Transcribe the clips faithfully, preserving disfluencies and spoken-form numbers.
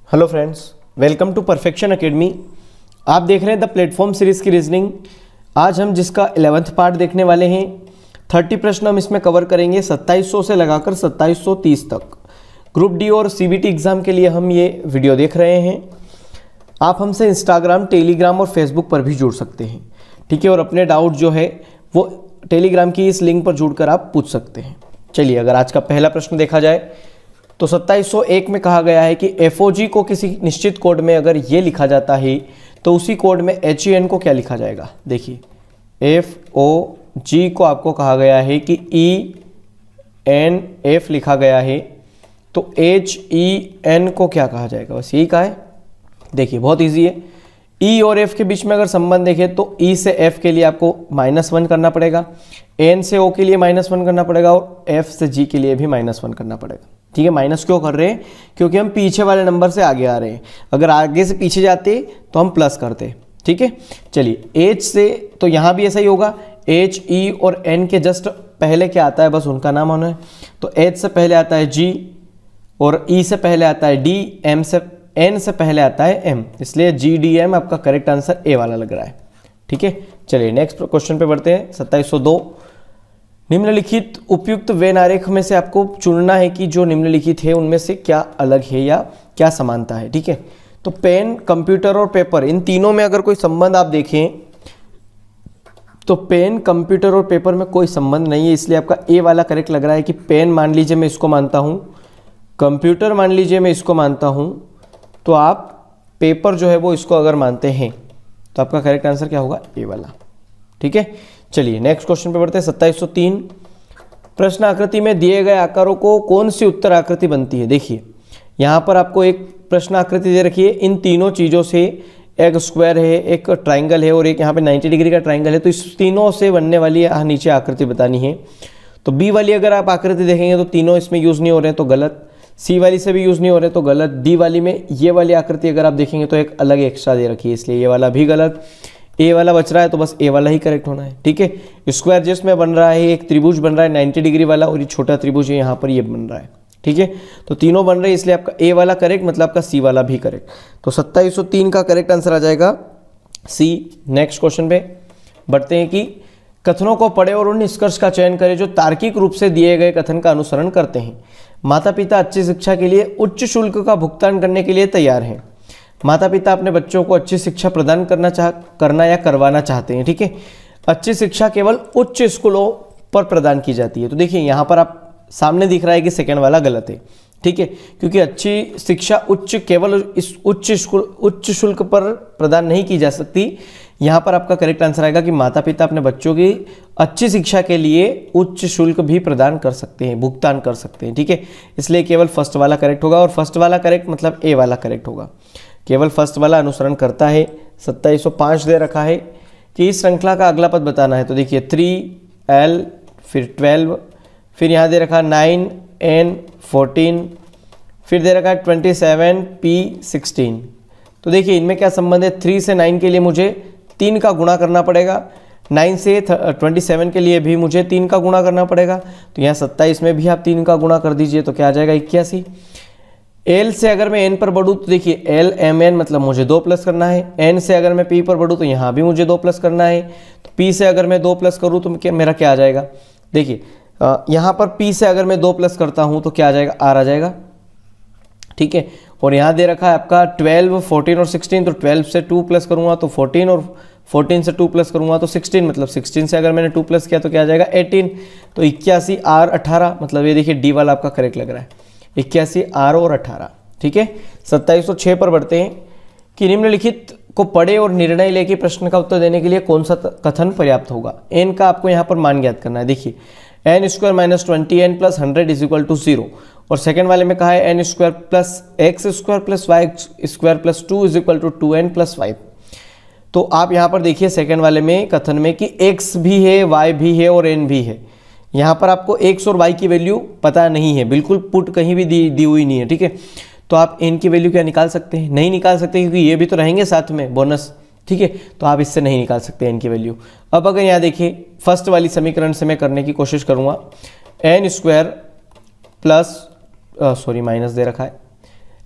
Hello friends, welcome to perfection academy. आप देख रहे हैं द प्लेटफॉर्म सीरीज़ की रीजनिंग। आज हम जिसका इलेवेंथ पार्ट देखने वाले हैं। तीस प्रश्न हम इसमें कवर करेंगे सत्ताईस सौ से लगाकर सत्ताईस सौ तीस तक। ग्रुप डी और सीबीटी एग्ज़ाम के लिए हम ये वीडियो देख रहे हैं। आप हमसे इंस्टाग्राम, टेलीग्राम और फेसबुक पर भी जुड़ सकते हैं, ठीक है। और अपने डाउट जो है वो टेलीग्राम की इस लिंक पर जुड़कर आप पूछ सकते हैं। चलिए, अगर आज का पहला प्रश्न देखा जाए तो सत्ताईस सौ एक में कहा गया है कि एफओजी को किसी निश्चित कोड में अगर ये लिखा जाता है तो उसी कोड में एच ई एन को क्या लिखा जाएगा। देखिए, एफ ओ जी को आपको कहा गया है कि ई एन एफ लिखा गया है, तो एच ई एन को क्या कहा जाएगा, बस यही कहा है। देखिए, बहुत इजी है। ई और एफ के बीच में अगर संबंध देखें तो ई से एफ के लिए आपको माइनस वन करना पड़ेगा, एन से ओ के लिए माइनस वन करना पड़ेगा और एफ से जी के लिए भी माइनस वन करना पड़ेगा, ठीक है। माइनस क्यों कर रहे हैं? क्योंकि हम पीछे वाले नंबर से आगे आ रहे हैं। अगर आगे से पीछे जाते तो हम प्लस करते, ठीक है। चलिए, एच से तो यहाँ भी ऐसा ही होगा। एच, ई और एन के जस्ट पहले क्या आता है, बस उनका नाम होना है। तो एच से पहले आता है जी और ई से पहले आता है डी, एम से एन से पहले आता है एम, इसलिए जी डी एम आपका करेक्ट आंसर ए वाला लग रहा है, ठीक है। चलिए, नेक्स्ट क्वेश्चन पे बढ़ते हैं। सत्ताईस सौ दो, निम्नलिखित उपयुक्त वेन आरेख में से आपको चुनना है कि जो निम्नलिखित है उनमें से क्या अलग है या क्या समानता है, ठीक है। तो पेन, कंप्यूटर और पेपर, इन तीनों में अगर कोई संबंध आप देखें तो पेन, कंप्यूटर और पेपर में कोई संबंध नहीं है, इसलिए आपका ए वाला करेक्ट लग रहा है कि पेन मान लीजिए मैं इसको मानता हूँ, कंप्यूटर मान लीजिए मैं इसको मानता हूँ, तो आप पेपर जो है वो इसको अगर मानते हैं तो आपका करेक्ट आंसर क्या होगा, ए वाला, ठीक है। चलिए, नेक्स्ट क्वेश्चन पे बढ़ते हैं। सत्ताईस सौ तीन, प्रश्न आकृति में दिए गए आकारों को कौन सी उत्तर आकृति बनती है। देखिए, यहाँ पर आपको एक प्रश्न आकृति दे रखी है। इन तीनों चीज़ों से एक स्क्वायर है, एक ट्राइंगल है और एक यहाँ पे नब्बे डिग्री का ट्राइंगल है, तो इस तीनों से बनने वाली नीचे आकृति बतानी है। तो बी वाली अगर आप आकृति देखेंगे तो तीनों इसमें यूज़ नहीं हो रहे हैं तो गलत, सी वाली से भी यूज़ नहीं हो रहे तो गलत, डी वाली में ये वाली आकृति अगर आप देखेंगे तो एक अलग एक्स्ट्रा दे रखी है, इसलिए ये वाला भी गलत। ए वाला बच रहा है तो बस ए वाला ही करेक्ट होना है, ठीक है। स्क्वायर जिसमें बन रहा है एक त्रिभुज बन रहा है नब्बे डिग्री वाला और ये छोटा त्रिभुज है यहाँ पर ये बन रहा है, ठीक है। तो तीनों बन रहे हैं इसलिए आपका ए वाला करेक्ट, मतलब आपका सी वाला भी करेक्ट। तो सत्ताईस सौ तीन का करेक्ट आंसर आ जाएगा सी। नेक्स्ट क्वेश्चन पे बढ़ते हैं कि कथनों को पढ़े और उन निष्कर्ष का चयन करें जो तार्किक रूप से दिए गए कथन का अनुसरण करते हैं। माता पिता अच्छी शिक्षा के लिए उच्च शुल्क का भुगतान करने के लिए तैयार हैं। माता पिता अपने बच्चों को अच्छी शिक्षा प्रदान करना चाह करना या करवाना चाहते हैं, ठीक है। अच्छी शिक्षा केवल उच्च स्कूलों पर प्रदान की जाती है। तो देखिए, यहाँ पर आप सामने दिख रहा है कि सेकंड वाला गलत है, ठीक है, क्योंकि अच्छी शिक्षा उच्च केवल इस उच्च स्कूल उच्च शुल्क पर प्रदान नहीं की जा सकती। यहाँ पर आपका करेक्ट आंसर आएगा कि माता पिता अपने बच्चों की अच्छी शिक्षा के लिए उच्च शुल्क भी प्रदान कर सकते हैं, भुगतान कर सकते हैं, ठीक है। इसलिए केवल फर्स्ट वाला करेक्ट होगा और फर्स्ट वाला करेक्ट मतलब ए वाला करेक्ट होगा। केवल फर्स्ट वाला अनुसरण करता है। सत्ताईस सौ पाँच दे रखा है कि इस श्रृंखला का अगला पद बताना है। तो देखिए, थ्री एल, फिर ट्वेल्व, फिर यहाँ दे रखा नाइन एन फोर्टीन, फिर दे रखा है ट्वेंटी सेवन पी सिक्सटीन। तो देखिए, इनमें क्या संबंध है, थ्री से नाइन के लिए मुझे तीन का गुणा करना पड़ेगा, नाइन से ट्वेंटी सेवन के लिए भी मुझे तीन का गुणा करना पड़ेगा। तो यहाँ सत्ताईस में भी आप तीन का गुणा कर दीजिए तो क्या आ जाएगा, इक्यासी। एल से अगर मैं एन पर बढ़ूँ तो देखिए, एल एम एन मतलब मुझे दो प्लस करना है। एन से अगर मैं पी पर बढ़ूँ तो यहाँ भी मुझे दो प्लस करना है। तो पी से अगर मैं दो प्लस करूँ तो क्या मेरा क्या आ जाएगा, देखिए यहाँ पर पी से अगर मैं दो प्लस करता हूँ तो क्या आ जाएगा, आर आ जाएगा, ठीक है। और यहाँ दे रखा है आपका ट्वेल्व, फोर्टीन और सिक्सटीन, तो ट्वेल्व से टू प्लस करूँगा तो फोर्टीन और फोर्टीन से टू प्लस करूँगा तो सिक्सटीन, मतलब सिक्सटीन से अगर मैंने टू प्लस किया तो क्या आ जाएगा, एटीन। तो इक्यासी आर अठारह, मतलब ये देखिए डी वाला आपका करेक्ट लग रहा है, इक्यासी आर और अठारह, ठीक है। सत्ताईस सौ छः पर बढ़ते हैं कि निम्नलिखित को पढ़े और निर्णय लेके प्रश्न का उत्तर देने के लिए कौन सा कथन पर्याप्त होगा। एन का आपको यहाँ पर मान ज्ञात करना है। देखिए, n square minus twenty n plus hundred is equal to zero, और सेकेंड वाले में कहा है n square plus x square plus y square plus two is equal to two n plus five. तो आप यहाँ पर देखिए सेकेंड वाले में कथन में कि एक्स भी है, वाई भी है और एन भी है। यहाँ पर आपको एक्स और वाई की वैल्यू पता नहीं है, बिल्कुल पुट कहीं भी दी दी हुई नहीं है, ठीक है। तो आप एन की वैल्यू क्या निकाल सकते हैं, नहीं निकाल सकते क्योंकि ये भी तो रहेंगे साथ में बोनस, ठीक है। तो आप इससे नहीं निकाल सकते एन की वैल्यू। अब अगर यहाँ देखिए फर्स्ट वाली समीकरण से मैं करने की कोशिश करूँगा, n square plus sorry minus दे रखा है,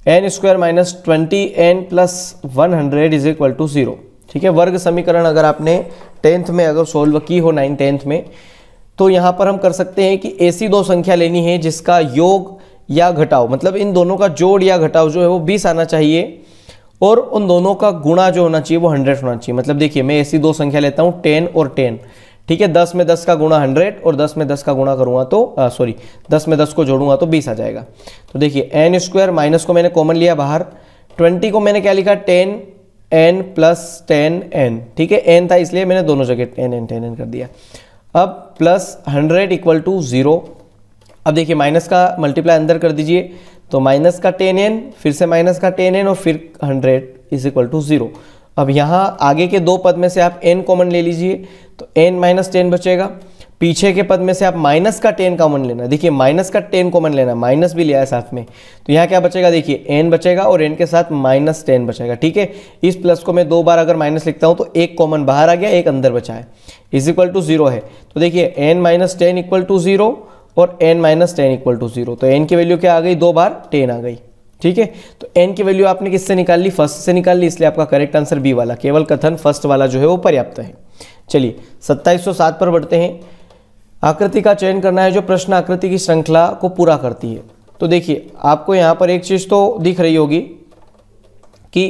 n square minus twenty n plus one hundred is equal to zero. ठीक है, वर्ग समीकरण अगर आपने टेंथ में अगर सोल्व की हो, नाइन टेंथ में, तो यहाँ पर हम कर सकते हैं कि ऐसी दो संख्या लेनी है जिसका योग या घटाव, मतलब इन दोनों का जोड़ या घटाव जो है वो बीस आना चाहिए, और उन दोनों का गुणा जो होना चाहिए वो हंड्रेड होना चाहिए। मतलब देखिए मैं ऐसी दो संख्या लेता हूँ टेन और टेन, ठीक है, दस में दस का गुणा हंड्रेड और दस में दस का गुणा करूँगा तो सॉरी दस में दस को जोड़ूंगा तो बीस आ जाएगा। तो देखिए एन स्क्वायर माइनस को मैंने कॉमन लिया बाहर, ट्वेंटी को मैंने क्या लिखा, ten n plus ten n, ठीक है, एन था इसलिए मैंने दोनों जगह टेन एन टेन एन कर दिया। अब plus hundred equal to zero. अब देखिए माइनस का मल्टीप्लाई अंदर कर दीजिए, तो माइनस का टेन एन, फिर से माइनस का टेन एन और फिर hundred is equal to zero. अब यहाँ आगे के दो पद में से आप n कॉमन ले लीजिए, तो n माइनस टेन बचेगा। पीछे के पद में से आप माइनस का टेन कॉमन लेना, देखिए माइनस का टेन कॉमन लेना, माइनस भी लिया है साथ में, तो यहाँ क्या बचेगा, देखिए n बचेगा और n के साथ माइनस टेन बचेगा। ठीक है, इस प्लस को मैं दो बार अगर माइनस लिखता हूँ तो एक कॉमन बाहर आ गया, एक अंदर बचा है, इज इक्वल टू जीरो है। तो देखिए n minus ten equal to zero और n minus ten equal to zero, तो n की वैल्यू क्या आ गई, दो बार टेन आ गई। ठीक है, तो n की वैल्यू आपने किससे निकाल ली, फर्स्ट से निकाल ली, इसलिए आपका करेक्ट आंसर बी वाला, केवल कथन फर्स्ट वाला जो है वो पर्याप्त है। चलिए सत्ताईस सौ सात पर बढ़ते हैं। आकृति का चयन करना है जो प्रश्न आकृति की श्रृंखला को पूरा करती है। तो देखिए आपको यहाँ पर एक चीज तो दिख रही होगी कि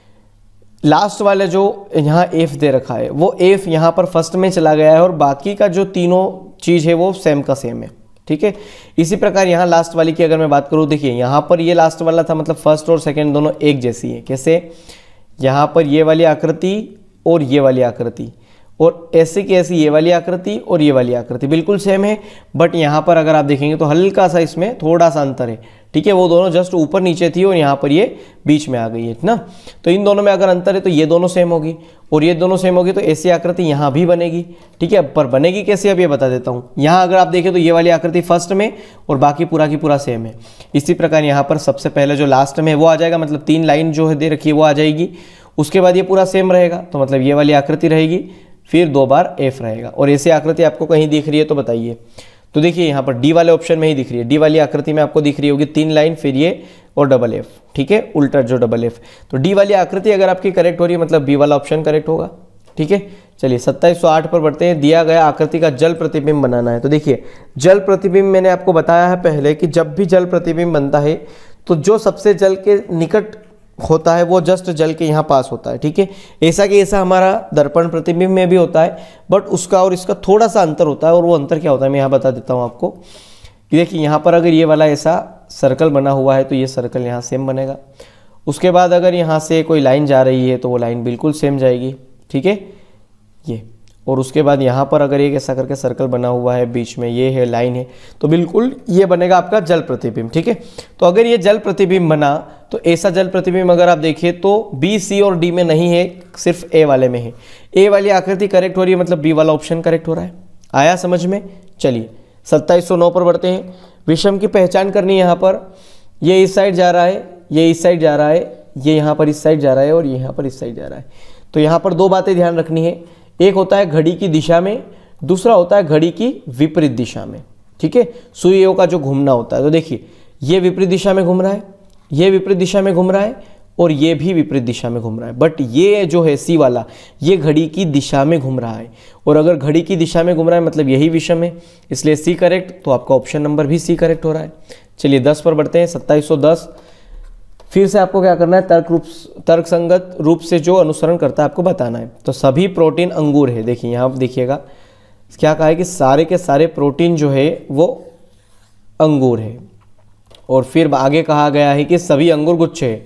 लास्ट वाले जो यहाँ एफ दे रखा है वो एफ यहाँ पर फर्स्ट में चला गया है और बाकी का जो तीनों चीज है वो सेम का सेम है। ठीक है, इसी प्रकार यहाँ लास्ट वाली की अगर मैं बात करूँ, देखिए यहाँ पर ये लास्ट वाला था, मतलब फर्स्ट और सेकंड दोनों एक जैसी है। कैसे, यहाँ पर ये वाली आकृति और ये वाली आकृति, और ऐसे की ऐसी ये वाली आकृति और ये वाली आकृति बिल्कुल सेम है, बट यहाँ पर अगर आप देखेंगे तो हल्का सा इसमें थोड़ा सा अंतर है। ठीक है, वो दोनों जस्ट ऊपर नीचे थी और यहाँ पर ये बीच में आ गई है ना, तो इन दोनों में अगर अंतर है तो ये दोनों सेम होगी और ये दोनों सेम होगी, तो ऐसी आकृति यहाँ भी बनेगी। ठीक है, पर बनेगी कैसे अब ये बता देता हूँ। यहाँ अगर आप देखें तो ये वाली आकृति फर्स्ट में और बाकी पूरा की पूरा सेम है। इसी प्रकार यहाँ पर सबसे पहले जो लास्ट में वो आ जाएगा, मतलब तीन लाइन जो है दे रखी है वो आ जाएगी, उसके बाद ये पूरा सेम रहेगा, तो मतलब ये वाली आकृति रहेगी, फिर दो बार एफ रहेगा। और ऐसी आकृति आपको कहीं दिख रही है तो बताइए। तो देखिए यहाँ पर डी वाले ऑप्शन में ही दिख रही है, डी वाली आकृति में आपको दिख रही होगी तीन लाइन, फिर ये और डबल एफ। ठीक है, उल्टा जो डबल एफ, तो डी वाली आकृति अगर आपकी करेक्ट हो रही है मतलब बी वाला ऑप्शन करेक्ट होगा। ठीक है, चलिए सत्ताईस सौ आठ पर बढ़ते हैं। दिया गया आकृति का जल प्रतिबिंब बनाना है। तो देखिए जल प्रतिबिंब मैंने आपको बताया है पहले कि जब भी जल प्रतिबिंब बनता है तो जो सबसे जल के निकट होता है वो जस्ट जल के यहाँ पास होता है। ठीक है, ऐसा कि ऐसा हमारा दर्पण प्रतिबिंब में भी होता है, बट उसका और इसका थोड़ा सा अंतर होता है, और वो अंतर क्या होता है मैं यहाँ बता देता हूँ आपको। देखिए यहाँ पर अगर ये वाला ऐसा सर्कल बना हुआ है तो ये सर्कल यहाँ सेम बनेगा। उसके बाद अगर यहाँ से कोई लाइन जा रही है तो वो लाइन बिल्कुल सेम जाएगी। ठीक है, ये, और उसके बाद यहाँ पर अगर एक ऐसा करके सर्कल बना हुआ है, बीच में ये है लाइन है, तो बिल्कुल ये बनेगा आपका जल प्रतिबिंब। ठीक है, तो अगर ये जल प्रतिबिंब बना तो ऐसा जल प्रतिबिंब अगर आप देखिए तो बी, सी और डी में नहीं है, सिर्फ ए वाले में है। ए वाली आकृति करेक्ट हो रही है, मतलब बी वाला ऑप्शन करेक्ट हो रहा है। आया समझ में। चलिए सत्ताईस सौ नौ पर बढ़ते हैं। विषम की पहचान करनी है। यहाँ पर ये इस साइड जा रहा है, ये इस साइड जा रहा है, ये यहाँ पर इस साइड जा रहा है और ये यहाँ पर इस साइड जा रहा है। तो यहाँ पर दो बातें ध्यान रखनी है, एक होता है घड़ी की दिशा में, दूसरा होता है घड़ी की विपरीत दिशा में। ठीक है, सुइयों का जो घूमना होता है। तो देखिए ये विपरीत दिशा में घूम रहा है, ये विपरीत दिशा में घूम रहा है और ये भी विपरीत दिशा में घूम रहा है, बट ये जो है सी वाला ये घड़ी की दिशा में घूम रहा है, और अगर घड़ी की दिशा में घूम रहा है मतलब यही विषम है, इसलिए सी करेक्ट। तो आपका ऑप्शन नंबर भी सी करेक्ट हो रहा है। चलिए दस पर बढ़ते हैं। सत्ताईस सौ दस, फिर से आपको क्या करना है, तर्क रूप तर्क संगत रूप से जो अनुसरण करता है आपको बताना है। तो सभी प्रोटीन अंगूर है। देखिए यहाँ आप देखिएगा क्या कहा है कि सारे के सारे प्रोटीन जो है वो अंगूर है, और फिर आगे कहा गया है कि सभी अंगूर गुच्छे है।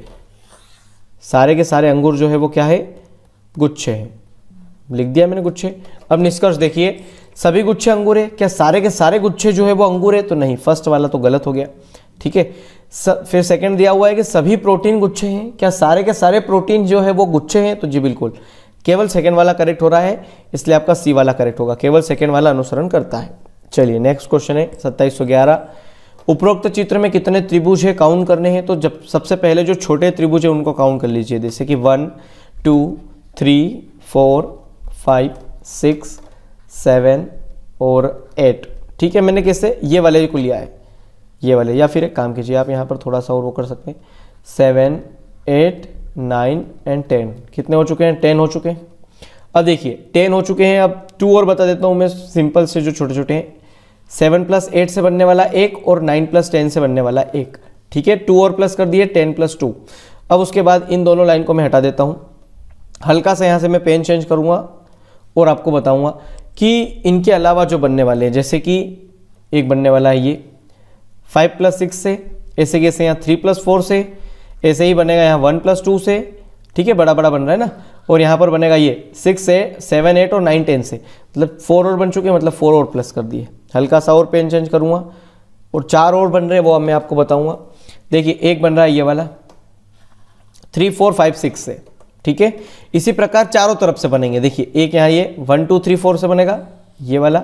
सारे के सारे अंगूर जो है वो क्या है, गुच्छे है। लिख दिया मैंने गुच्छे। अब निष्कर्ष देखिए, सभी गुच्छे अंगूर है, क्या सारे के सारे गुच्छे जो है वो अंगूर है, तो नहीं, फर्स्ट वाला तो गलत हो गया। ठीक है, फिर सेकंड दिया हुआ है कि सभी प्रोटीन गुच्छे हैं, क्या सारे के सारे प्रोटीन जो है वो गुच्छे हैं, तो जी बिल्कुल, केवल सेकंड वाला करेक्ट हो रहा है, इसलिए आपका सी वाला करेक्ट होगा, केवल सेकंड वाला अनुसरण करता है। चलिए नेक्स्ट क्वेश्चन है सत्ताईस सौ ग्यारह। उपरोक्त चित्र में कितने त्रिभुज है काउंट करने हैं। तो जब सबसे पहले जो छोटे त्रिभुज है उनको काउंट कर लीजिए, जैसे कि one two three four five six seven और एट। ठीक है, मैंने कैसे ये वाले को लिया है, ये वाले, या फिर एक काम कीजिए आप यहाँ पर थोड़ा सा और वो कर सकते हैं, seven, eight, nine and ten. कितने हो चुके हैं? टेन हो चुके हैं। अब देखिए टेन हो चुके हैं। अब टू और बता देता हूँ मैं सिंपल से, जो छोटे छोटे हैं। सेवन प्लस एट से बनने वाला एक और नाइन प्लस टेन से बनने वाला एक, ठीक है। टू और प्लस कर दिए, टेन प्लस टू। अब उसके बाद इन दोनों लाइन को मैं हटा देता हूँ। हल्का सा यहाँ से मैं पेन चेंज करूँगा और आपको बताऊँगा कि इनके अलावा जो बनने वाले हैं, जैसे कि एक बनने वाला है ये फाइव प्लस सिक्स से, ऐसे कैसे यहाँ थ्री प्लस फोर से, ऐसे ही बनेगा यहाँ वन प्लस टू से, ठीक है, बड़ा बड़ा बन रहा है ना। और यहाँ पर बनेगा ये सिक्स से, सेवन, एट और नाइन, टेन से, मतलब फोर और बन चुके हैं, मतलब फोर और प्लस कर दिए। हल्का सा और पेन चेंज करूँगा और चार और बन रहे हैं, वो अब मैं आपको बताऊँगा। देखिए एक बन रहा है ये वाला थ्री फोर फाइव सिक्स से, ठीक है। इसी प्रकार चारों तरफ से बनेंगे। देखिए एक यहाँ ये वन टू थ्री फोर से बनेगा ये वाला।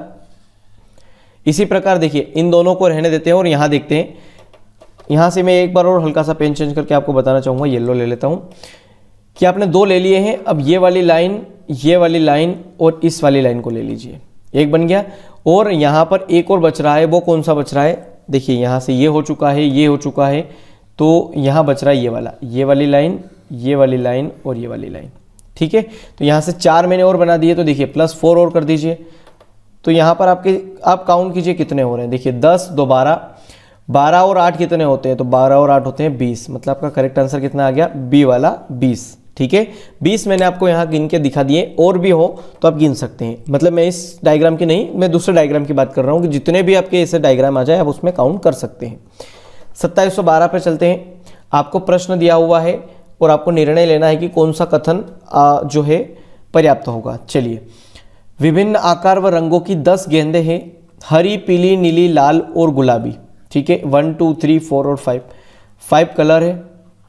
इसी प्रकार देखिए इन दोनों को रहने देते हैं और यहाँ देखते हैं। यहाँ से मैं एक बार और हल्का सा पेन चेंज करके आपको बताना चाहूँगा, येलो ले लेता हूँ, कि आपने दो ले लिए हैं। अब ये वाली लाइन, ये वाली लाइन और इस वाली लाइन को ले लीजिए, एक बन गया। और यहाँ पर एक और बच रहा है, वो कौन सा बच रहा है? देखिए यहाँ से ये हो चुका है, ये हो चुका है, तो यहाँ बच रहा है ये वाला, ये वाली लाइन, ये वाली लाइन और ये वाली लाइन, ठीक है। तो यहाँ से चार मैंने और बना दिए, तो देखिए प्लस फोर और कर दीजिए। तो यहाँ पर आपके आप काउंट कीजिए कितने हो रहे हैं। देखिए दस, दो बारह, बारह और आठ कितने होते हैं? तो बारह और आठ होते हैं बीस। मतलब आपका करेक्ट आंसर कितना आ गया? बी वाला बीस, ठीक है। बीस मैंने आपको यहाँ गिन के दिखा दिए, और भी हो तो आप गिन सकते हैं। मतलब मैं इस डायग्राम की नहीं, मैं दूसरे डायग्राम की बात कर रहा हूँ कि जितने भी आपके ऐसे डायग्राम आ जाए आप उसमें काउंट कर सकते हैं। सत्ताईस सौ बारह पे चलते हैं। आपको प्रश्न दिया हुआ है और आपको निर्णय लेना है कि कौन सा कथन आ, जो है पर्याप्त होगा। चलिए, विभिन्न आकार व रंगों की दस गेंदें हैं, हरी, पीली, नीली, लाल और गुलाबी, ठीक है। वन टू थ्री फोर और फाइव, फाइव कलर है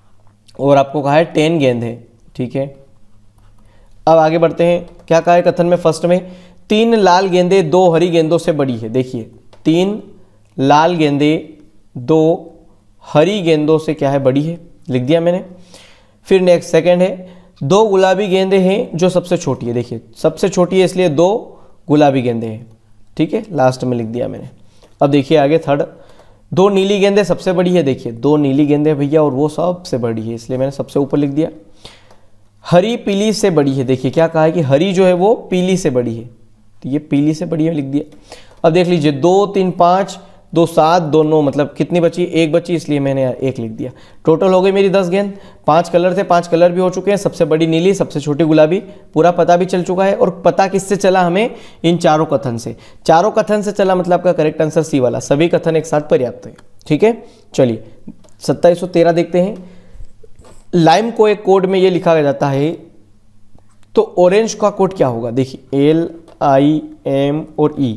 और आपको कहा है टेन गेंद है, ठीक है। अब आगे बढ़ते हैं। क्या कहा है कथन में? फर्स्ट में तीन लाल गेंदें दो हरी गेंदों से बड़ी है। देखिए तीन लाल गेंदें दो हरी गेंदों से क्या है? बड़ी है, लिख दिया मैंने। फिर नेक्स्ट सेकंड है, दो गुलाबी गेंदें हैं जो सबसे छोटी है। देखिए सबसे छोटी है इसलिए दो गुलाबी गेंदें हैं, ठीक है, लास्ट में लिख दिया मैंने। अब देखिए आगे थर्ड, दो नीली गेंदें सबसे बड़ी है। देखिए दो नीली गेंदें भैया और वो सबसे बड़ी है, इसलिए मैंने सबसे ऊपर लिख दिया। हरी पीली से बड़ी है। देखिए क्या कहा है कि हरी जो है वो पीली से बड़ी है, तो ये पीली से बड़ी है, लिख दिया। अब देख लीजिए दो तीन पाँच, दो सात, दो नौ, मतलब कितनी बची? एक बची, इसलिए मैंने एक लिख दिया। टोटल हो गई मेरी दस गेंद। पांच कलर थे, पांच कलर भी हो चुके हैं, सबसे बड़ी नीली, सबसे छोटी गुलाबी, पूरा पता भी चल चुका है। और पता किससे चला हमें? इन चारों कथन से। चारों कथन से चला, मतलब आपका करेक्ट आंसर सी वाला, सभी कथन एक साथ पर्याप्त है, ठीक है। चलिए सत्ताईस सौ तेरह देखते हैं। लाइम को एक कोड में ये लिखा जाता है, तो ऑरेंज का कोड क्या होगा? देखिए एल, आई, एम और ई।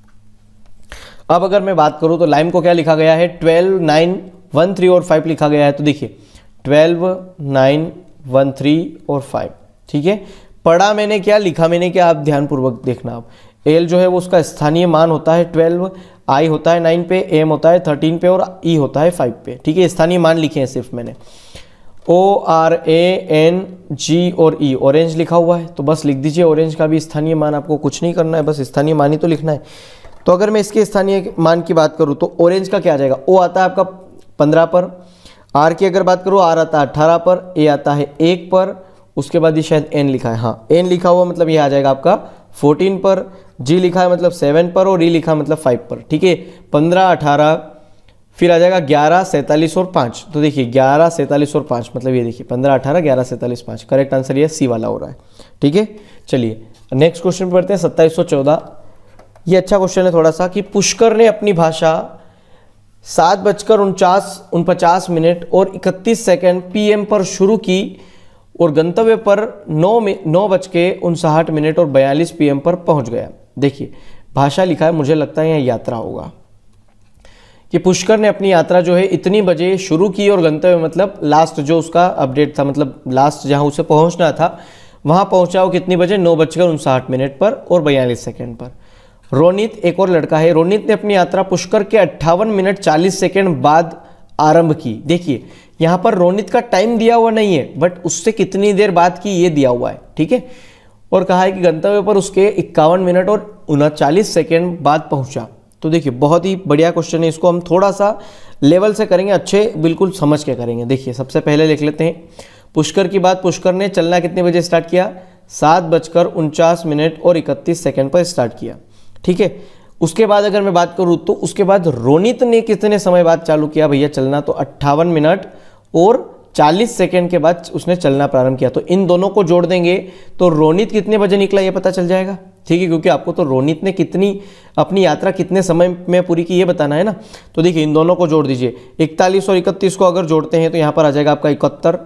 अब अगर मैं बात करूं तो लाइम को क्या लिखा गया है? ट्वेल्व, नाइन, वन, थ्री और फाइव लिखा गया है। तो देखिए ट्वेल्व, नाइन, वन, थ्री और फाइव, ठीक है। पढ़ा मैंने क्या, लिखा मैंने क्या, आप ध्यानपूर्वक देखना। आप एल जो है वो उसका स्थानीय मान होता है ट्वेल्व, आई होता है नाइन पे, एम होता है थर्टीन पे और ई होता है फाइव पे, ठीक है। स्थानीय मान लिखे हैं सिर्फ मैंने। O R A N G और ई, ऑरेंज लिखा हुआ है तो बस लिख दीजिए ऑरेंज का भी स्थानीय मान। आपको कुछ नहीं करना है, बस स्थानीय मान ही तो लिखना है। तो अगर मैं इसके स्थानीय मान की बात करूं तो ऑरेंज का क्या आ जाएगा? ओ आता है आपका पंद्रह पर, आर की अगर बात करूं आर आता है अट्ठारह पर, ए आता है एक पर, उसके बाद ये शायद एन लिखा है, हाँ एन लिखा हुआ मतलब ये आ जाएगा आपका फोर्टीन पर, जी लिखा है मतलब सेवन पर और ई लिखा है मतलब फाइव पर, ठीक है। पंद्रह, अठारह, फिर आ जाएगा ग्यारह, सैंतालीस और पाँच। तो देखिए ग्यारह, सैंतालीस और पाँच, मतलब ये देखिए पंद्रह, अठारह, ग्यारह, सैंतालीस, पाँच। करेक्ट आंसर ये सी वाला हो रहा है, ठीक है। चलिए नेक्स्ट क्वेश्चन पे बढ़ते हैं। सत्ताईस सौ चौदह, ये अच्छा क्वेश्चन है थोड़ा सा, कि पुष्कर ने अपनी भाषा सात बजकर उनचास उनपचास मिनट और इकतीस सेकंड पीएम पर शुरू की और गंतव्य पर नौ में नौ बज के उनसाठ मिनट और बयालीस पीएम पर पहुंच गया। देखिए भाषा लिखा है, मुझे लगता है यहाँ यात्रा होगा, कि पुष्कर ने अपनी यात्रा जो है इतनी बजे शुरू की और गंतव्य मतलब लास्ट जो उसका अपडेट था, मतलब लास्ट जहाँ उसे पहुँचना था वहाँ पहुँचा वो कितनी बजे? नौ बजकर उनसाठ मिनट पर और बयालीस सेकेंड पर। रोनित एक और लड़का है, रोनित ने अपनी यात्रा पुष्कर के अट्ठावन मिनट चालीस सेकंड बाद आरंभ की। देखिए यहाँ पर रोनित का टाइम दिया हुआ नहीं है, बट उससे कितनी देर बाद की ये दिया हुआ है, ठीक है। और कहा है कि गंतव्य पर उसके इक्यावन मिनट और उनचालीस सेकंड बाद पहुंचा। तो देखिए बहुत ही बढ़िया क्वेश्चन है, इसको हम थोड़ा सा लेवल से करेंगे, अच्छे बिल्कुल समझ के करेंगे। देखिए सबसे पहले लिख लेते हैं पुष्कर की बात। पुष्कर ने चलना कितने बजे स्टार्ट किया? सात बजकर उनचास मिनट और इकतीस सेकंड पर स्टार्ट किया, ठीक है। उसके बाद अगर मैं बात करूँ तो उसके बाद रोनित ने कितने समय बाद चालू किया भैया चलना? तो अट्ठावन मिनट और चालीस सेकंड के बाद उसने चलना प्रारंभ किया। तो इन दोनों को जोड़ देंगे तो रोनित कितने बजे निकला ये पता चल जाएगा, ठीक है, क्योंकि आपको तो रोनित ने कितनी अपनी यात्रा कितने समय में पूरी की ये बताना है ना। तो देखिए इन दोनों को जोड़ दीजिए, इकतालीस और इकतीस को अगर जोड़ते हैं तो यहाँ पर आ जाएगा आपका इकहत्तर,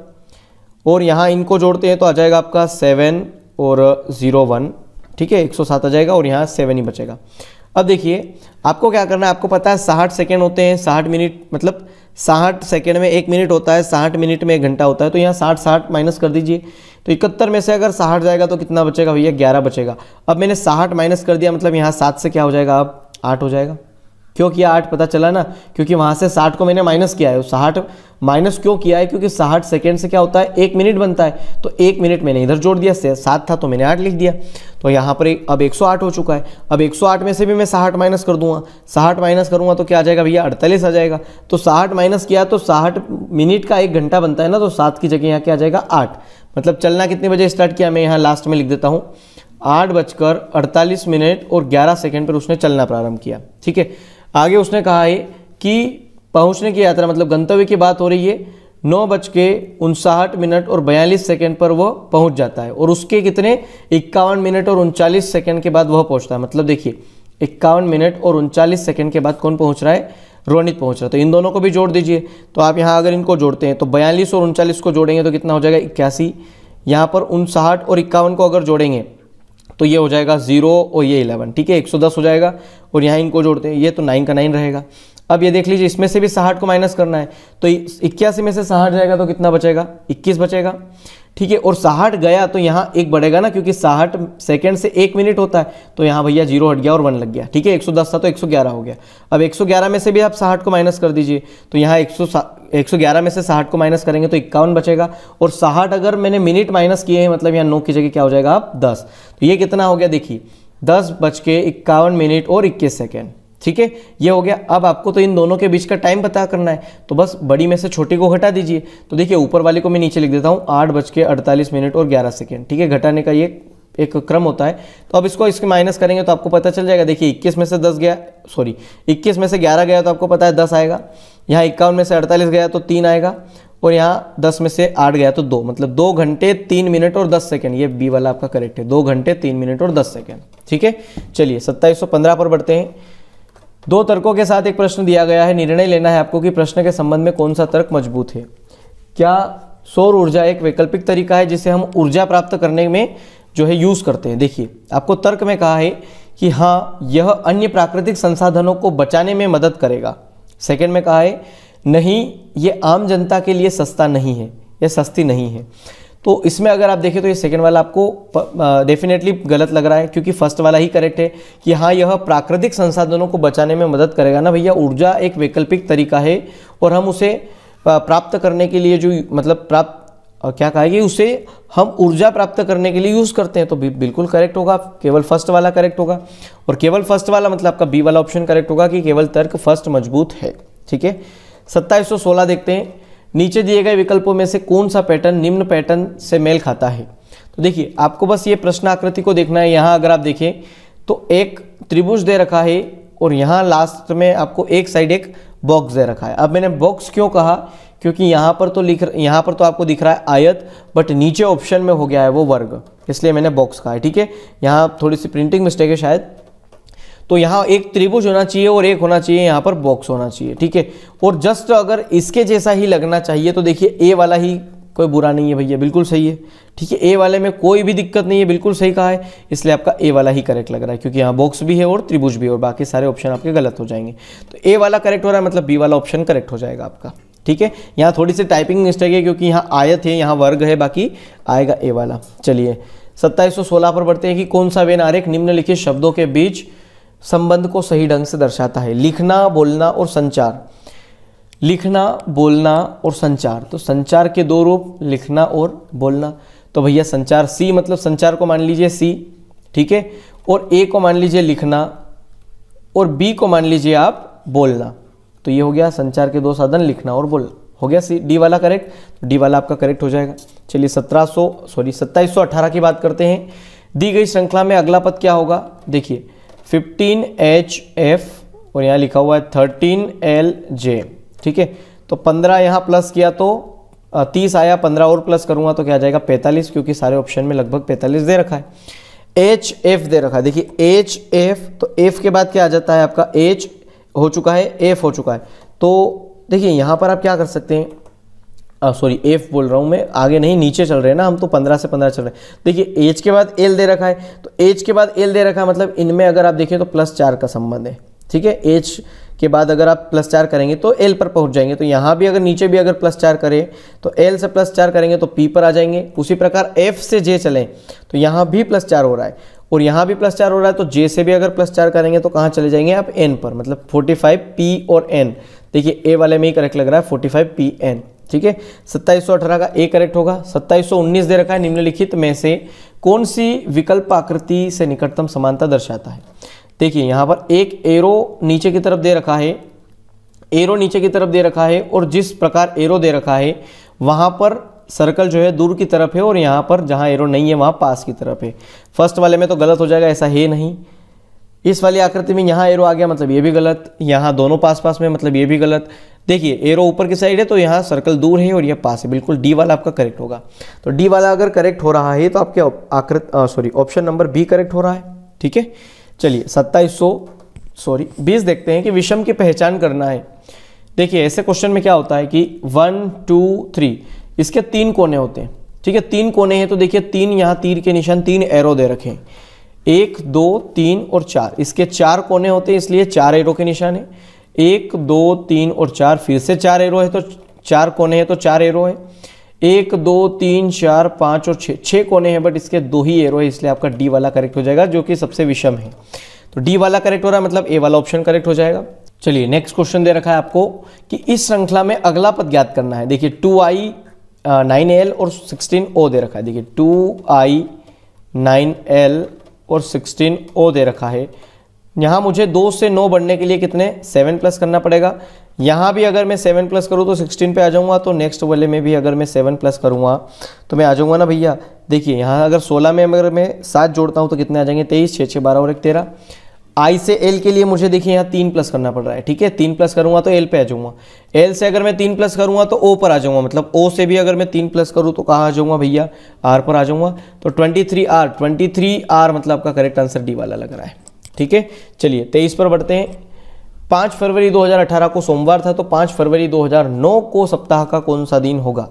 और यहाँ इनको जोड़ते हैं तो आ जाएगा आपका सेवन और ज़ीरो वन, ठीक है, एक सौ सात आ जाएगा और यहाँ सेवन ही बचेगा। अब देखिए आपको क्या करना है, आपको पता है साठ सेकेंड होते हैं, साठ मिनट मतलब साठ सेकेंड में एक मिनट होता है, साठ मिनट में एक घंटा होता है। तो यहाँ साठ साठ माइनस कर दीजिए, तो इकहत्तर में से अगर साठ जाएगा तो कितना बचेगा भैया? ग्यारह बचेगा। अब मैंने साठ माइनस कर दिया, मतलब यहाँ सात से क्या हो जाएगा? अब आठ हो जाएगा। क्यों किया आठ? पता चला ना, क्योंकि वहाँ से साठ को मैंने माइनस किया है। साठ माइनस क्यों किया है? क्योंकि साठ सेकेंड से क्या होता है? एक मिनट बनता है, तो एक मिनट मैंने इधर जोड़ दिया, सात था तो मैंने आठ लिख दिया। तो यहाँ पर एक, अब एक सौ आठ हो चुका है। अब एक सौ आठ में से भी मैं साठ माइनस कर दूंगा, साठ माइनस करूँगा तो क्या आ जाएगा भैया? अड़तालीस आ जाएगा। तो साठ माइनस किया तो साठ मिनट का एक घंटा बनता है ना, तो सात की जगह यहाँ क्या आ जाएगा? आठ। मतलब चलना कितने बजे स्टार्ट किया? मैं यहाँ लास्ट में लिख देता हूँ, आठ बजकर अड़तालीस मिनट और ग्यारह सेकेंड पर उसने चलना प्रारंभ किया, ठीक है। आगे उसने कहा है कि पहुंचने की यात्रा मतलब गंतव्य की बात हो रही है, नौ बज के उनसाठ मिनट और बयालीस सेकंड पर वह पहुंच जाता है, और उसके कितने इक्यावन मिनट और उनचालीस सेकंड के बाद वह पहुंचता है। मतलब देखिए इक्यावन मिनट और उनचालीस सेकंड के बाद कौन पहुंच रहा है? रोनित पहुंच रहा है। तो इन दोनों को भी जोड़ दीजिए। तो आप यहाँ अगर इनको जोड़ते हैं तो बयालीस और उनचालीस को जोड़ेंगे तो कितना हो जाएगा? इक्यासी। यहाँ पर उनसाठ और इक्यावन को अगर जोड़ेंगे तो ये हो जाएगा जीरो और ये इलेवन, ठीक है, एक सौ दस हो जाएगा। और यहाँ इनको जोड़ते हैं, ये तो नाइन का नाइन रहेगा। अब ये देख लीजिए इसमें से भी साठ को माइनस करना है, तो इक्यासी में से साठ जाएगा तो कितना बचेगा? इक्कीस बचेगा, ठीक है। और साठ गया तो यहाँ एक बढ़ेगा ना, क्योंकि साठ सेकंड से एक मिनट होता है, तो यहाँ भैया जीरो हट गया और वन लग गया, ठीक है। एक सौ दस था तो एक सौ ग्यारह हो गया। अब एक सौ ग्यारह में से भी आप साठ को माइनस कर दीजिए, तो यहाँ एक सौ ग्यारह में से साठ को माइनस करेंगे तो इक्यावन बचेगा। और साठ अगर मैंने मिनट माइनस किए हैं, मतलब यहाँ नौ की जगह क्या हो जाएगा? आप दस। तो ये कितना हो गया? देखिए दस बज के इक्यावन मिनट और इक्कीस सेकेंड, ठीक है, ये हो गया। अब आपको तो इन दोनों के बीच का टाइम पता करना है, तो बस बड़ी में से छोटी को घटा दीजिए। तो देखिए ऊपर वाले को मैं नीचे लिख देता हूँ, आठ बज के अड़तालीस मिनट और ग्यारह सेकेंड, ठीक है। घटाने का ये एक क्रम होता है। तो अब इसको इसके माइनस करेंगे तो आपको पता चल जाएगा। देखिए इक्कीस में से दस गया, सॉरी इक्कीस में से ग्यारह गया तो आपको पता है दस आएगा। यहाँ इक्यावन में से अड़तालीस गया तो तीन आएगा, और यहाँ दस में से आठ गया तो दो, मतलब दो घंटे तीन मिनट और दस सेकंड। ये बी वाला आपका करेक्ट है, दो घंटे तीन मिनट और दस सेकंड, ठीक है। चलिए सत्ताईस सौ पंद्रह पर बढ़ते हैं। दो तर्कों के साथ एक प्रश्न दिया गया है, निर्णय लेना है आपको कि प्रश्न के संबंध में कौन सा तर्क मजबूत है। क्या सौर ऊर्जा एक वैकल्पिक तरीका है जिसे हम ऊर्जा प्राप्त करने में जो है यूज करते हैं? देखिए आपको तर्क में कहा है कि हाँ यह अन्य प्राकृतिक संसाधनों को बचाने में मदद करेगा। सेकंड में कहा है नहीं, ये आम जनता के लिए सस्ता नहीं है, यह सस्ती नहीं है। तो इसमें अगर आप देखें तो ये सेकंड वाला आपको डेफिनेटली गलत लग रहा है, क्योंकि फर्स्ट वाला ही करेक्ट है कि हाँ यह प्राकृतिक संसाधनों को बचाने में मदद करेगा ना भैया। ऊर्जा एक वैकल्पिक तरीका है और हम उसे प्राप्त करने के लिए जो मतलब प्राप्त क्या कहा है कि उसे हम ऊर्जा प्राप्त करने के लिए यूज़ करते हैं, तो बिल्कुल करेक्ट होगा, केवल फर्स्ट वाला करेक्ट होगा। और केवल फर्स्ट वाला मतलब आपका बी वाला ऑप्शन करेक्ट होगा कि केवल तर्क फर्स्ट मजबूत है, ठीक है। सत्ताईस सौ सोलह देखते हैं, नीचे दिए गए विकल्पों में से कौन सा पैटर्न निम्न पैटर्न से मेल खाता है? तो देखिए आपको बस ये प्रश्न आकृति को देखना है। यहाँ अगर आप देखें तो एक त्रिभुज दे रखा है और यहाँ लास्ट में आपको एक साइड एक बॉक्स दे रखा है। अब मैंने बॉक्स क्यों कहा? क्योंकि यहाँ पर तो लिख यहाँ पर तो आपको दिख रहा है आयत, बट नीचे ऑप्शन में हो गया है वो वर्ग, इसलिए मैंने बॉक्स कहा है, ठीक है। यहाँ थोड़ी सी प्रिंटिंग मिस्टेक है शायद। तो यहाँ एक त्रिभुज होना चाहिए और एक होना चाहिए यहाँ पर बॉक्स होना चाहिए, ठीक है। और जस्ट अगर इसके जैसा ही लगना चाहिए तो देखिए ए वाला ही कोई बुरा नहीं है भैया, बिल्कुल सही है, ठीक है। ए वाले में कोई भी दिक्कत नहीं है, बिल्कुल सही कहा है, इसलिए आपका ए वाला ही करेक्ट लग रहा है, क्योंकि यहाँ बॉक्स भी है और त्रिभुज भी है और बाकी सारे ऑप्शन आपके गलत हो जाएंगे। तो ए वाला करेक्ट हो रहा है, मतलब बी वाला ऑप्शन करेक्ट हो जाएगा आपका, ठीक है। यहाँ थोड़ी सी टाइपिंग मिस्टेक है क्योंकि यहाँ आयत है, यहाँ वर्ग है, बाकी आएगा ए वाला। चलिए सत्ताईस सौ सोलह पर बढ़ते हैं कि कौन सा वेन आरेख निम्नलिखित शब्दों के बीच संबंध को सही ढंग से दर्शाता है? लिखना, बोलना और संचार। लिखना, बोलना और संचार, तो संचार के दो रूप, लिखना और बोलना। तो भैया संचार सी, मतलब संचार को मान लीजिए सी, ठीक है। और ए को मान लीजिए लिखना और बी को मान लीजिए आप बोलना, तो ये हो गया संचार के दो साधन लिखना और बोलना, हो गया सी डी वाला करेक्ट, तो डी वाला आपका करेक्ट हो जाएगा। चलिए सत्रह सौ सॉरी सत्ताईस सौ अठारह की बात करते हैं। दी गई श्रृंखला में अगला पद क्या होगा, देखिए फिफ्टीन एच एफ और यहाँ लिखा हुआ है थर्टीन एल जे, ठीक है। तो पंद्रह यहाँ प्लस किया तो तीस आया, पंद्रह और प्लस करूंगा तो क्या आ जाएगा पैंतालीस, क्योंकि सारे ऑप्शन में लगभग पैंतालीस दे रखा है। एच एफ दे रखा है, देखिए एच एफ, तो एफ के बाद क्या आ जाता है आपका, एच हो चुका है, एफ हो चुका है। तो देखिए यहाँ पर आप क्या कर सकते हैं, सॉरी एफ बोल रहा हूँ मैं, आगे नहीं नीचे चल रहे हैं ना हम, तो पंद्रह से पंद्रह चल रहे हैं। देखिए एच के बाद एल दे रखा है, तो एच के बाद एल दे रखा है, मतलब इनमें अगर आप देखें तो प्लस चार का संबंध है, ठीक है। एच के बाद अगर आप प्लस चार करेंगे तो एल पर पहुंच जाएंगे, तो यहाँ भी अगर नीचे भी अगर प्लस चार करें तो एल से प्लस चार करेंगे तो पी पर आ जाएंगे। उसी प्रकार एफ से जे चलें तो यहाँ भी प्लस चार हो रहा है और यहाँ भी प्लस चार हो रहा है, तो जे से भी अगर प्लस चार करेंगे तो कहाँ चले जाएंगे आप, एन पर, मतलब फोर्टी फाइव पी और एन। देखिए ए वाले में ही करेक्ट लग रहा है फोर्टी फाइव पी एन, ठीक है। सत्ताईस सौ अठारह का ए करेक्ट होगा। सत्ताईस सौ उन्नीस दे रखा है, निम्नलिखित में से कौन सी विकल्प आकृति से निकटतम समानता दर्शाता है। देखिए यहाँ पर एक एरो नीचे की तरफ दे रखा है, एरो नीचे की तरफ दे रखा है और जिस प्रकार एरो दे रखा है वहां पर सर्कल जो है दूर की तरफ है और यहाँ पर जहाँ एरो नहीं है वहाँ पास की तरफ है। फर्स्ट वाले में तो गलत हो जाएगा, ऐसा है नहीं। इस वाली आकृति में यहाँ एरो आ गया मतलब ये भी गलत, यहाँ दोनों पास पास में मतलब ये भी गलत। देखिए एरो ऊपर की साइड है तो यहाँ सर्कल दूर है और ये पास है, बिल्कुल डी वाला आपका करेक्ट होगा। तो डी वाला अगर करेक्ट हो रहा है तो आपके आकृत sorry option number B correct हो रहा है, ठीक है। चलिए सत्ताईस सौ सॉरी बीस देखते हैं कि विषम की पहचान करना है। देखिए ऐसे क्वेश्चन में क्या होता है कि वन टू थ्री इसके तीन कोने होते हैं, ठीक है। तीन कोने हैं तो देखिए तीन यहाँ तीर के निशान, तीन एरो दे रखे हैं, एक दो तीन और चार, इसके चार कोने होते हैं इसलिए चार एरो के निशान है। एक दो तीन और चार, फिर से चार एरो है तो चार कोने हैं तो चार एरो है। एक दो तीन चार पाँच और छः, छः कोने हैं बट इसके दो ही एरो है, इसलिए आपका डी वाला करेक्ट हो जाएगा जो कि सबसे विषम है। तो डी वाला करेक्ट हो रहा है मतलब ए वाला ऑप्शन करेक्ट हो जाएगा। चलिए नेक्स्ट क्वेश्चन दे रखा है आपको कि इस श्रृंखला में अगला पद ज्ञात करना है। देखिए टू आई नाइन एल और सिक्सटीन ओ दे रखा है। देखिए टू आई नाइन एल और सिक्सटीन ओ दे रखा है। यहाँ मुझे दो से नौ बढ़ने के लिए कितने सेवन प्लस करना पड़ेगा। यहाँ भी अगर मैं सेवन प्लस करूँ तो सिक्सटीन पे आ जाऊँगा, तो नेक्स्ट वाले में भी अगर मैं सेवन प्लस करूँगा तो मैं आ जाऊँगा ना भैया। देखिए यहाँ अगर सोलह में अगर मैं सात जोड़ता हूँ तो कितने आ जाएंगे, तेईस, छः छः बारह और एक तेरह। आई से एल के लिए मुझे देखिए यहाँ तीन प्लस करना पड़ रहा है, ठीक है। तीन प्लस करूँगा तो एल पे आ जाऊँगा, एल से अगर मैं तीन प्लस करूँगा तो ओ पर आ जाऊँगा, मतलब ओ से भी अगर मैं तीन प्लस करूँ तो कहाँ आ जाऊँगा भैया, आर पर आ जाऊँगा। तो twenty three R, twenty three R मतलब आपका करेक्ट आंसर डी वाला लग रहा है, ठीक है। चलिए तेईस पर बढ़ते हैं। पाँच फरवरी दो हज़ार अठारह को सोमवार था, तो पाँच फरवरी दो हज़ार नौ को सप्ताह का कौन सा दिन होगा।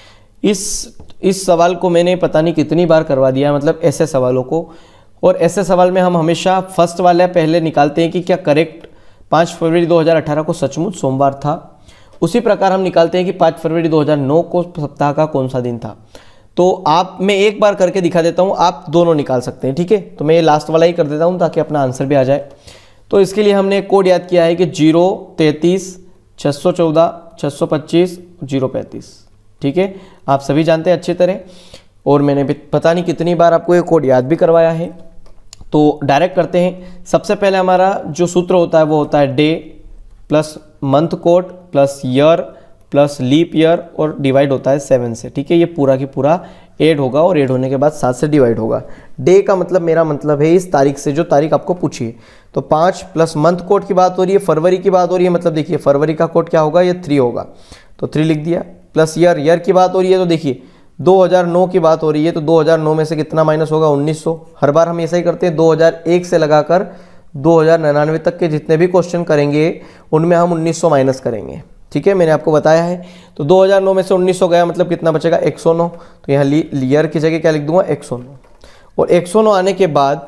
इस इस सवाल को मैंने पता नहीं कितनी बार करवा दिया, मतलब ऐसे सवालों को। और ऐसे सवाल में हम हमेशा फर्स्ट वाला पहले निकालते हैं कि क्या करेक्ट पाँच फरवरी दो हज़ार अठारह को सचमुच सोमवार था। उसी प्रकार हम निकालते हैं कि पाँच फरवरी दो हज़ार नौ को सप्ताह का कौन सा दिन था। तो आप मैं एक बार करके दिखा देता हूँ, आप दोनों निकाल सकते हैं, ठीक है। तो मैं ये लास्ट वाला ही कर देता हूँ ताकि अपना आंसर भी आ जाए। तो इसके लिए हमने एक कोड याद किया है कि जीरो तैंतीस छः सौ चौदह छः सौ पच्चीस जीरो पैंतीस, ठीक है। आप सभी जानते हैं अच्छी तरह, और मैंने भी पता नहीं कितनी बार आपको ये कोड याद भी करवाया है। तो डायरेक्ट करते हैं। सबसे पहले हमारा जो सूत्र होता है वो होता है day plus month code plus year plus leap year और डिवाइड होता है सेवन से, ठीक है। ये पूरा की पूरा ऐड होगा और ऐड होने के बाद सात से डिवाइड होगा। डे का मतलब मेरा मतलब है इस तारीख से, जो तारीख आपको पूछी है। तो पाँच प्लस मंथ कोड की बात हो रही है, फरवरी की बात हो रही है, मतलब देखिए फरवरी का कोड क्या होगा, ये थ्री होगा, तो थ्री लिख दिया। प्लस ईयर, ईयर की बात हो रही है तो देखिए दो हज़ार नौ की बात हो रही है, तो दो हज़ार नौ में से कितना माइनस होगा, उन्नीस सौ। हर बार हम ऐसा ही करते हैं, दो हज़ार एक से लगाकर दो हज़ार निन्यानवे तक के जितने भी क्वेश्चन करेंगे उनमें हम उन्नीस सौ माइनस करेंगे, ठीक है। मैंने आपको बताया है। तो दो हज़ार नौ में से उन्नीस सौ गया मतलब कितना बचेगा, एक सौ नौ। तो यहाँ ईयर की जगह क्या लिख दूंगा, एक सौ नौ। और एक सौ नौ आने के बाद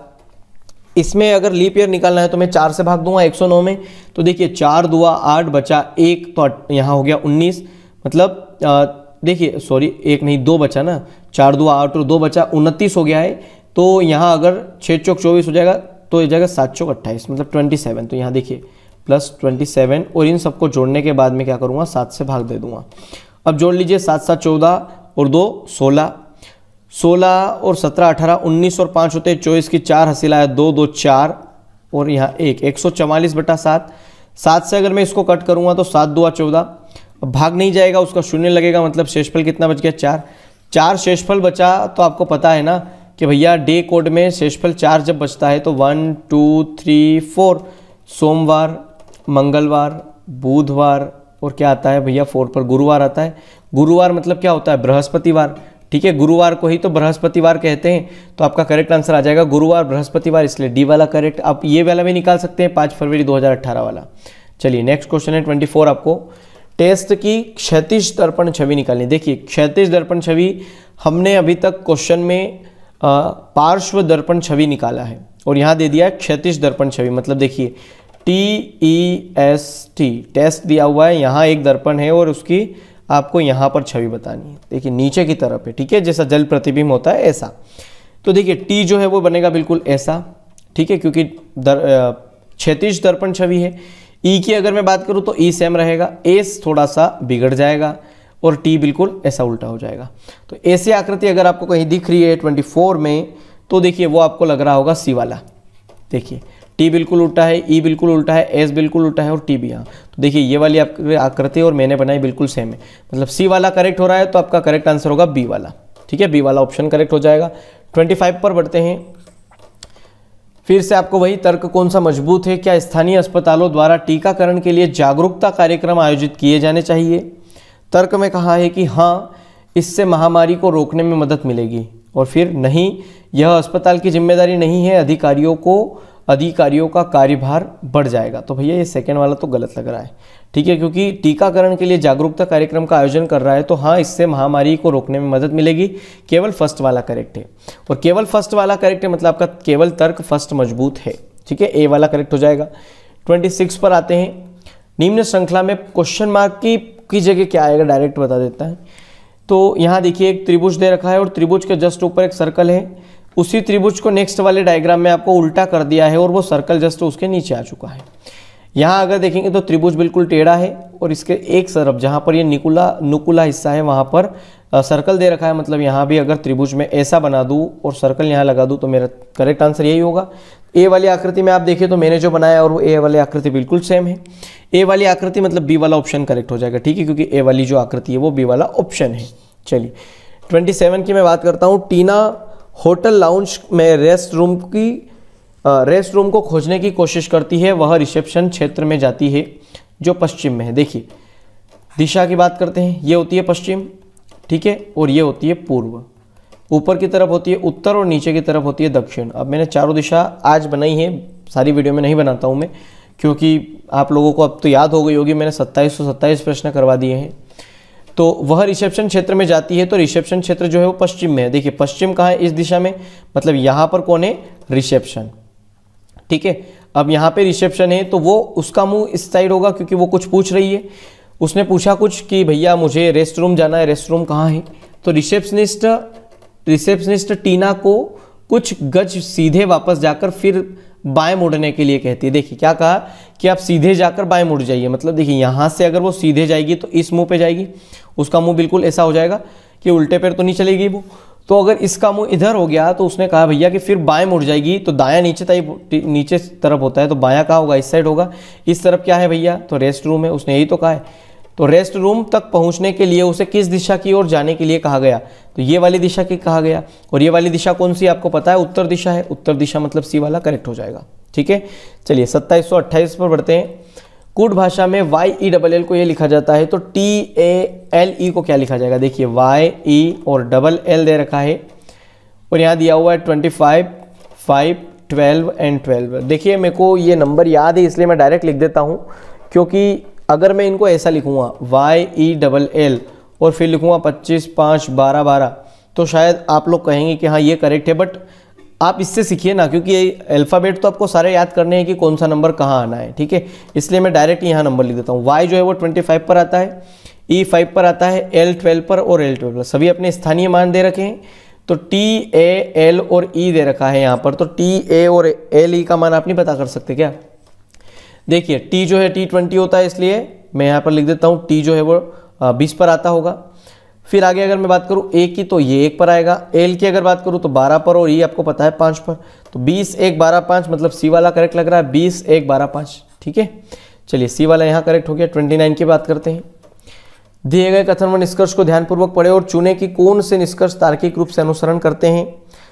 इसमें अगर लीप ईयर निकालना है तो मैं चार से भाग दूंगा एक सौ नौ में। तो देखिए चार दुआ आठ बचा एक, तो यहाँ हो गया उन्नीस, मतलब देखिए सॉरी एक नहीं दो बचा ना, चार दुआ आठ और दो बचा उनतीस हो गया है। तो यहाँ अगर छः चौक चौबीस हो जाएगा तो ये जाएगा सात चौक अट्ठाईस, मतलब ट्वेंटी सेवन। तो यहाँ देखिए प्लस ट्वेंटी सेवन, और इन सबको जोड़ने के बाद में क्या करूँगा, सात से भाग दे दूंगा। अब जोड़ लीजिए, सात सात चौदह और दो सोलह, सोलह और सत्रह अठारह, उन्नीस और पाँच होते हैं चौबीस की, चार हसीला है दो, दो चार और यहाँ एक, एक सौ चवालीस बटा सात। सात से अगर मैं इसको कट करूँगा तो सात दुआ चौदह, भाग नहीं जाएगा, उसका शून्य लगेगा, मतलब शेषफल कितना बच गया चार। चार शेषफल बचा तो आपको पता है ना कि भैया डे कोड में शेषफल चार जब बचता है तो वन टू थ्री फोर, सोमवार, मंगलवार, बुधवार और क्या आता है भैया फोर पर गुरुवार आता है। गुरुवार मतलब क्या होता है, बृहस्पतिवार, ठीक है, गुरुवार को ही तो बृहस्पतिवार कहते हैं। तो आपका करेक्ट आंसर आ जाएगा गुरुवार बृहस्पतिवार, इसलिए डी वाला करेक्ट। आप ये वाला भी निकाल सकते हैं पाँच फरवरी दो हज़ार अठारह वाला। चलिए नेक्स्ट क्वेश्चन है ट्वेंटी फोर, आपको टेस्ट की क्षैतिज दर्पण छवि निकालनी। देखिए क्षैतिज दर्पण छवि हमने अभी तक क्वेश्चन में पार्श्व दर्पण छवि निकाला है और यहाँ दे दिया है क्षैतिज दर्पण छवि, मतलब देखिए T E S T test दिया हुआ है, यहाँ एक दर्पण है और उसकी आपको यहाँ पर छवि बतानी है। देखिए नीचे की तरफ है, ठीक है, जैसा जल प्रतिबिंब होता है ऐसा। तो देखिए टी जो है वो बनेगा बिल्कुल ऐसा, ठीक है, क्योंकि दर क्षैतिज दर्पण छवि है। ई की अगर मैं बात करूँ तो ई सेम रहेगा, एस थोड़ा सा बिगड़ जाएगा और टी बिल्कुल ऐसा उल्टा हो जाएगा। तो ऐसी आकृति अगर आपको कहीं दिख रही है ट्वेंटी फोर में तो देखिए वो आपको लग रहा होगा सी वाला। देखिए टी बिल्कुल उल्टा है, ई बिल्कुल उल्टा है, एस बिल्कुल उल्टा है और टी भी यहाँ। तो देखिए ये वाली आकृति और मैंने बनाई बिल्कुल सेम है, मतलब सी वाला करेक्ट हो रहा है, तो आपका करेक्ट आंसर होगा बी वाला, ठीक है, बी वाला ऑप्शन करेक्ट हो जाएगा। ट्वेंटी फाइव पर बढ़ते हैं। फिर से आपको वही तर्क कौन सा मजबूत है, क्या स्थानीय अस्पतालों द्वारा टीकाकरण के लिए जागरूकता कार्यक्रम आयोजित किए जाने चाहिए। तर्क में कहा है कि हाँ, इससे महामारी को रोकने में मदद मिलेगी, और फिर नहीं, यह अस्पताल की जिम्मेदारी नहीं है, अधिकारियों को अधिकारियों का कार्यभार बढ़ जाएगा। तो भैया ये सेकेंड वाला तो गलत लग रहा है, ठीक है, क्योंकि टीकाकरण के लिए जागरूकता कार्यक्रम का आयोजन कर रहा है तो हाँ, इससे महामारी को रोकने में मदद मिलेगी। केवल फर्स्ट वाला करेक्ट है, और केवल फर्स्ट वाला करेक्ट है मतलब आपका केवल तर्क फर्स्ट मजबूत है, ठीक है, ए वाला करेक्ट हो जाएगा। ट्वेंटी सिक्स पर आते हैं। निम्न श्रृंखला में क्वेश्चन मार्क की की जगह क्या आएगा, डायरेक्ट बता देता है। तो यहाँ देखिए एक त्रिभुज दे रखा है और त्रिभुज के जस्ट ऊपर एक सर्कल है, उसी त्रिभुज को नेक्स्ट वाले डायग्राम में आपको उल्टा कर दिया है और वो सर्कल जस्ट उसके नीचे आ चुका है। यहाँ अगर देखेंगे तो त्रिभुज बिल्कुल टेढ़ा है और इसके एक तरफ जहाँ पर ये निकुला नुकुला हिस्सा है वहाँ पर सर्कल दे रखा है, मतलब यहाँ भी अगर त्रिभुज में ऐसा बना दूँ और सर्कल यहाँ लगा दूँ तो मेरा करेक्ट आंसर यही होगा। ए वाली आकृति में आप देखिए तो मैंने जो बनाया और वो ए वाली आकृति बिल्कुल सेम है। ए वाली आकृति मतलब बी वाला ऑप्शन करेक्ट हो जाएगा, ठीक है, क्योंकि ए वाली जो आकृति है वो बी वाला ऑप्शन है। चलिए ट्वेंटी सेवन की मैं बात करता हूँ। टीना होटल लाउंज में रेस्ट रूम की रेस्ट रूम को खोजने की कोशिश करती है, वह रिसेप्शन क्षेत्र में जाती है जो पश्चिम में है। देखिए दिशा की बात करते हैं, ये होती है पश्चिम, ठीक है, और ये होती है पूर्व। ऊपर की तरफ होती है उत्तर और नीचे की तरफ होती है दक्षिण। अब मैंने चारों दिशा आज बनाई है, सारी वीडियो में नहीं बनाता हूँ मैं, क्योंकि आप लोगों को अब तो याद हो गई होगी, मैंने सत्ताईस सौ सत्ताईस प्रश्न करवा दिए हैं। तो वह रिसेप्शन क्षेत्र में जाती है, तो रिसेप्शन क्षेत्र जो है वो पश्चिम में है। देखिए पश्चिम कहाँ है, इस दिशा में, मतलब यहाँ पर कौन है, रिसेप्शन, ठीक है। अब यहाँ पे रिसेप्शन है तो वो उसका मुंह इस साइड होगा क्योंकि वो कुछ पूछ रही है। उसने पूछा कुछ कि भैया मुझे रेस्ट रूम जाना है, रेस्ट रूम कहाँ है, तो रिसेप्शनिस्ट रिसेप्शनिस्ट टीना को कुछ गज सीधे वापस जाकर फिर बाएं मुड़ने के लिए कहती है। देखिए क्या कहा कि आप सीधे जाकर बाएं मुड़ जाइए, मतलब देखिए यहाँ से अगर वो सीधे जाएगी तो इस मुंह पे जाएगी, उसका मुंह बिल्कुल ऐसा हो जाएगा कि उल्टे पैर तो नहीं चलेगी वो। तो अगर इसका मुंह इधर हो गया तो उसने कहा भैया कि फिर बाएं मुड़ जाएगी, तो दायां नीचे टाइप नीचे तरफ होता है, तो बायां कहाँ होगा, इस साइड होगा। इस तरफ क्या है भैया, तो रेस्ट रूम है, उसने यही तो कहा है। तो रेस्ट रूम तक पहुंचने के लिए उसे किस दिशा की ओर जाने के लिए कहा गया, तो ये वाली दिशा की कहा गया। और ये वाली दिशा कौन सी आपको पता है, उत्तर दिशा है, उत्तर दिशा मतलब सी वाला करेक्ट हो जाएगा, ठीक है। चलिए सत्ताईस सौ अट्ठाईस पर बढ़ते हैं। कूट भाषा में वाई ई डबल एल को ये लिखा जाता है, तो टी ए एल ई को क्या लिखा जाएगा। देखिए वाई ई और डबल एल दे रखा है और यहाँ दिया हुआ है twenty five five twelve and twelve. देखिए मेरे को ये नंबर याद है इसलिए मैं डायरेक्ट लिख देता हूँ, क्योंकि अगर मैं इनको ऐसा लिखूँगा वाई ई डबल एल और फिर लिखूँगा पच्चीस पाँच बारह बारह, तो शायद आप लोग कहेंगे कि हाँ ये करेक्ट है, बट आप इससे सीखिए ना, क्योंकि ये अल्फ़ाबेट तो आपको सारे याद करने हैं कि कौन सा नंबर कहाँ आना है, ठीक है। इसलिए मैं डायरेक्ट यहाँ नंबर लिख देता हूँ। वाई जो है वो ट्वेंटी फाइव पर आता है, ई फाइव पर आता है, एल ट्वेल्व पर और एल ट्वेल्व पर। सभी अपने स्थानीय मान दे रखे हैं, तो टी ए एल और ई दे रखा है यहाँ पर। तो टी ए और एल ई का मान आप नहीं पता कर सकते क्या। देखिए टी जो है टी ट्वेंटी होता है, इसलिए मैं यहाँ पर लिख देता हूँ टी जो है वो बीस पर आता होगा। फिर आगे अगर मैं बात करूँ ए की तो ये एक पर आएगा, एल की अगर बात करूँ तो बारह पर और ई आपको पता है पाँच पर। तो बीस एक बारह पाँच मतलब सी वाला करेक्ट लग रहा है, बीस एक बारह पाँच, ठीक है। चलिए सी वाला यहाँ करेक्ट हो गया। ट्वेंटी नाइन की बात करते हैं। दिए गए कथन व निष्कर्ष को ध्यानपूर्वक पढ़े और चुने कि कौन से निष्कर्ष तार्किक रूप से अनुसरण करते हैं।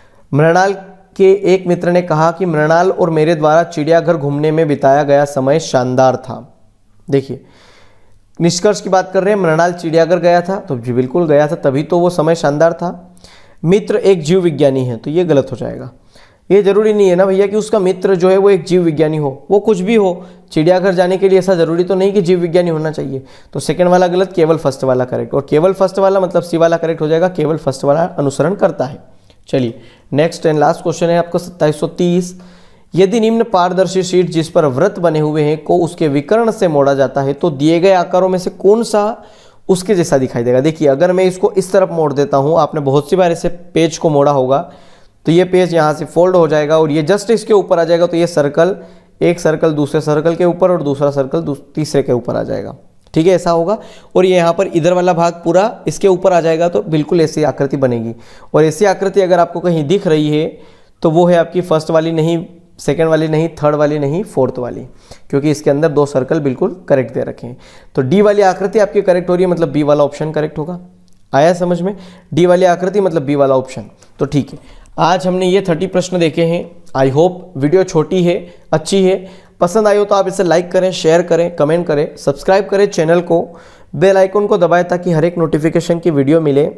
मृणाल के एक मित्र ने कहा कि मृणाल और मेरे द्वारा चिड़ियाघर घूमने में बिताया गया समय शानदार था। देखिए निष्कर्ष की बात कर रहे हैं, मृणाल चिड़ियाघर गया था, तो जी बिल्कुल गया था, तभी तो वो समय शानदार था। मित्र एक जीव विज्ञानी है, तो ये गलत हो जाएगा। ये जरूरी नहीं है ना भैया कि उसका मित्र जो है वो एक जीव विज्ञानी हो, वो कुछ भी हो। चिड़ियाघर जाने के लिए ऐसा जरूरी तो नहीं कि जीव विज्ञानी होना चाहिए। तो सेकंड वाला गलत, केवल फर्स्ट वाला करेक्ट। और केवल फर्स्ट वाला मतलब सी वाला करेक्ट हो जाएगा, केवल फर्स्ट वाला अनुसरण करता है। चलिए नेक्स्ट एंड लास्ट क्वेश्चन है आपका सत्ताईस सौ तीस। यदि निम्न पारदर्शी शीट जिस पर वृत्त बने हुए हैं को उसके विकर्ण से मोड़ा जाता है तो दिए गए आकारों में से कौन सा उसके जैसा दिखाई देगा। देखिए अगर मैं इसको इस तरफ मोड़ देता हूँ, आपने बहुत सी बार ऐसे पेज को मोड़ा होगा, तो ये पेज यहाँ से फोल्ड हो जाएगा और ये जस्ट इसके ऊपर आ जाएगा। तो ये सर्कल, एक सर्कल दूसरे सर्कल के ऊपर और दूसरा सर्कल तीसरे के ऊपर आ जाएगा। ठीक है, ऐसा होगा। और ये यहाँ पर इधर वाला भाग पूरा इसके ऊपर आ जाएगा, तो बिल्कुल ऐसी आकृति बनेगी। और ऐसी आकृति अगर आपको कहीं दिख रही है तो वो है आपकी फर्स्ट वाली नहीं, सेकेंड वाली नहीं, थर्ड वाली नहीं, फोर्थ वाली, क्योंकि इसके अंदर दो सर्कल बिल्कुल करेक्ट दे रखे हैं। तो डी वाली आकृति आपकी करेक्ट हो रही है, मतलब बी वाला ऑप्शन करेक्ट होगा। आया समझ में? डी वाली आकृति मतलब बी वाला ऑप्शन। तो ठीक है, आज हमने ये तीस प्रश्न देखे हैं। आई होप वीडियो छोटी है, अच्छी है, पसंद आई हो तो आप इसे लाइक करें, शेयर करें, कमेंट करें, सब्सक्राइब करें चैनल को, बेल आइकन को दबाएं ताकि हर एक नोटिफिकेशन की वीडियो मिले।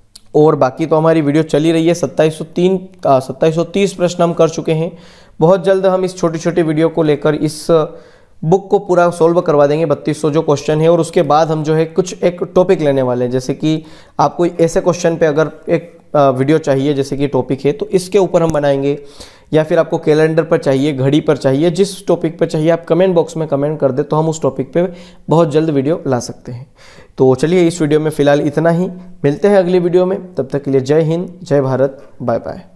और बाकी तो हमारी वीडियो चली रही है। सत्ताईस सौ तीन सत्ताईस सौ तीस प्रश्न हम कर चुके हैं। बहुत जल्द हम इस छोटी छोटी वीडियो को लेकर इस बुक को पूरा सोल्व करवा देंगे, बत्तीस सौ जो क्वेश्चन है। और उसके बाद हम जो है कुछ एक टॉपिक लेने वाले हैं, जैसे कि आपको ऐसे क्वेश्चन पे अगर एक वीडियो चाहिए जैसे कि टॉपिक है तो इसके ऊपर हम बनाएंगे, या फिर आपको कैलेंडर पर चाहिए, घड़ी पर चाहिए, जिस टॉपिक पर चाहिए आप कमेंट बॉक्स में कमेंट कर दे तो हम उस टॉपिक पे बहुत जल्द वीडियो ला सकते हैं। तो चलिए इस वीडियो में फ़िलहाल इतना ही, मिलते हैं अगली वीडियो में। तब तक के लिए जय हिंद, जय भारत, बाय बाय।